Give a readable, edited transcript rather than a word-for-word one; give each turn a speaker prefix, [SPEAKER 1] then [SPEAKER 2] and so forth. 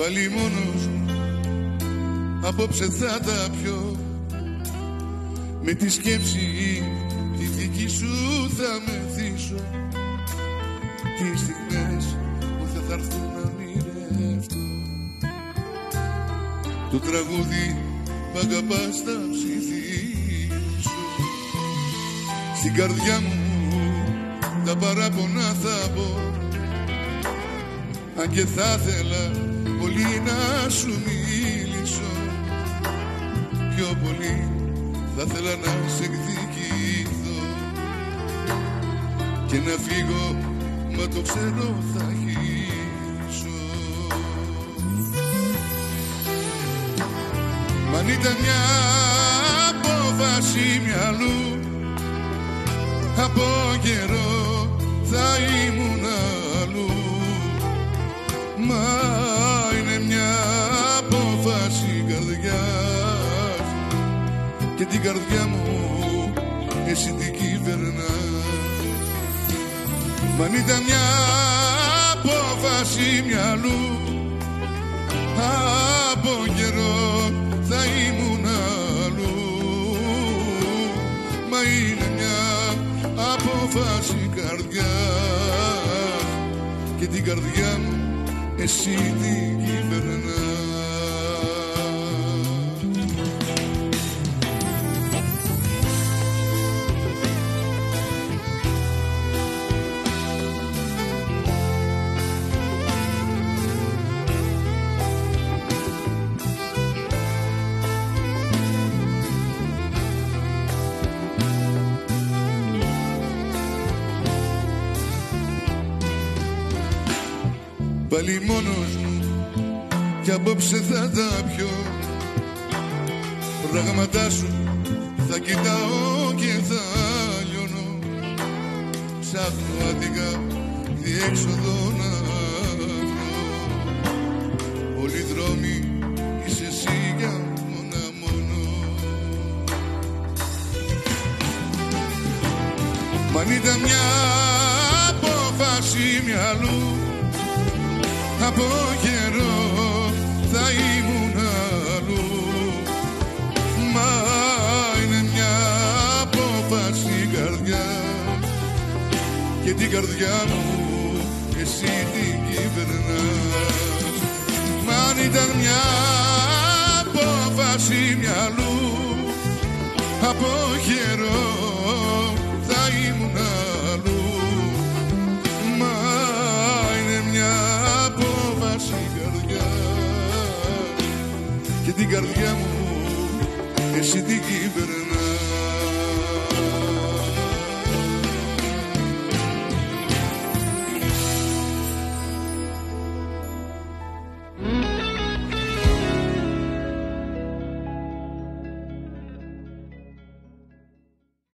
[SPEAKER 1] Πάλι μόνος μου απόψε θα τα πιω, με τη σκέψη τη δική σου θα μεθύσω. Τι στιγμές που θα έρθουν να μοιρευτώ, το τραγούδι μ' αγαπάς θα ψιθήσω. Στην καρδιά μου τα παράπονα θα πω, αν και θα ήθελα πολύ να σου μιλήσω. Πιο πολύ θα ήθελα να σε εκδικηθώ και να φύγω, μα το ξέρω θα αρχίσω. Μα αν ήταν μια απόφαση μυαλού, από καιρό θα ήμουν αλλού. Μα είναι μια απόφαση καρδιάς και την καρδιά μου εσύ την κυβερνάς. Μα αν ήταν μια απόφαση μυαλού, από καιρό θα ήμουν αλλού. Μα είναι μια απόφαση καρδιάς και την καρδιά μου εσύ την κυβερνάς. Πάλι μόνος μου κι απόψε θα τα πιω, πράγματά σου θα κοιτάω και θα λιώνω. Ψάχνω άτικα διέξοδο να βρω, όλοι οι δρόμοι είσαι εσύ για μόνα μόνο. Μα αν ήταν μια απόφαση μυαλού, από καιρό θα ήμουν αλλού. Μα είναι μια απόφαση καρδιά και την καρδιά μου εσύ την κυβερνάς. Μα αν ήταν μια απόφαση μυαλού, από καιρό θα ήμουν αλλού. Μα είναι μια απόφαση καρδιά και την καρδιά μου εσύ την κυβερνάς.